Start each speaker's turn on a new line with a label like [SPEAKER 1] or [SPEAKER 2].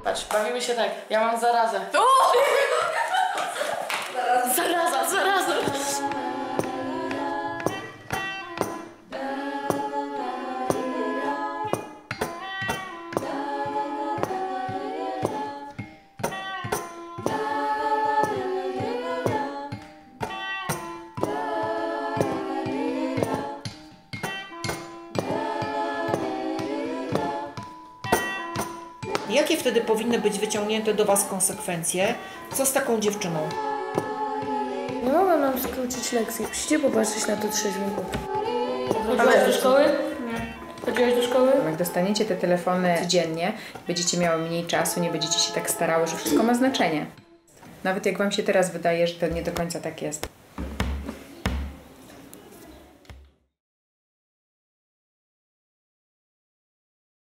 [SPEAKER 1] Patrz, bawimy się tak. Ja mam zarazę. Zaraza.
[SPEAKER 2] Jakie wtedy powinny być wyciągnięte do Was konsekwencje? Co z taką dziewczyną?
[SPEAKER 3] Nie mogę nam skrócić lekcji. Musicie popatrzeć na to trzeźwym okiem.
[SPEAKER 1] Chodziłaś do szkoły? Nie. Chodziłaś do szkoły?
[SPEAKER 4] Jak dostaniecie te telefony codziennie, będziecie miały mniej czasu, nie będziecie się tak starały, że wszystko ma znaczenie. Nawet jak Wam się teraz wydaje, że to nie do końca tak jest.